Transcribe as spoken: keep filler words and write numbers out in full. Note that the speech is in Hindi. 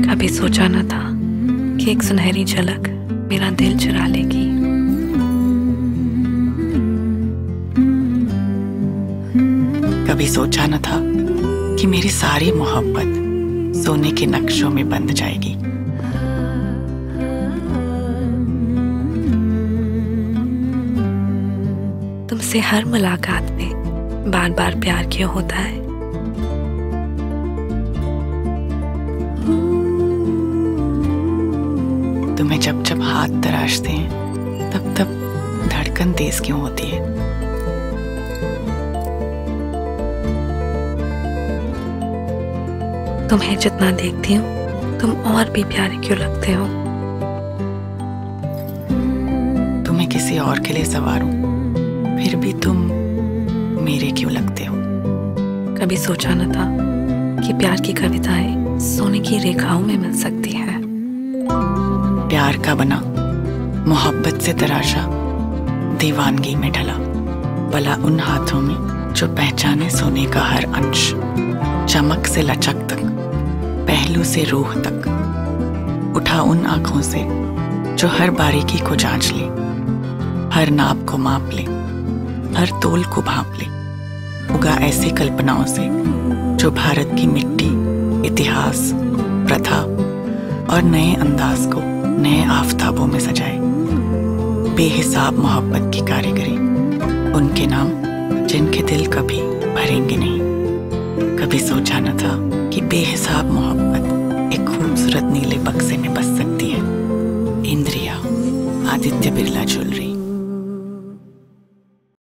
कभी सोचा न था कि एक सुनहरी झलक मेरा दिल चुरा लेगी। कभी सोचा न था कि मेरी सारी मोहब्बत सोने के नक्शों में बंध जाएगी। तुमसे हर मुलाकात में बार बार प्यार क्यों होता है? तुम्हें जब जब हाथ तराशते हैं तब तब धड़कन तेज क्यों होती है? तुम्हें जितना देखती हूँ तुम और भी प्यारे क्यों लगते हो? तुम्हें किसी और के लिए संवारूं फिर भी तुम मेरे क्यों लगते हो? कभी सोचा न था कि प्यार की कविताएं सोने की रेखाओं में मिल सकती हैं। प्यार का बना, मोहब्बत से तराशा, दीवानगी में ढला, भला उन हाथों में जो पहचाने सोने का हर अंश, चमक से लचक तक, पहलू से रूह तक, उठा उन आंखों से जो हर बारीकी को जांच ले, हर नाप को माप ले, हर तोल को भांप ले, उगा ऐसी कल्पनाओं से जो भारत की मिट्टी, इतिहास, प्रथा और नए अंदाज को नए आफताबों में सजाए। बेहिसाब मोहब्बत की कारीगरी, उनके नाम जिनके दिल कभी भरेंगे नहीं। कभी सोचा न था कि बेहिसाब मोहब्बत एक खूबसूरत नीले बक्से में बस सकती है। इंद्रिया, आदित्य बिरला ज्वेलरी।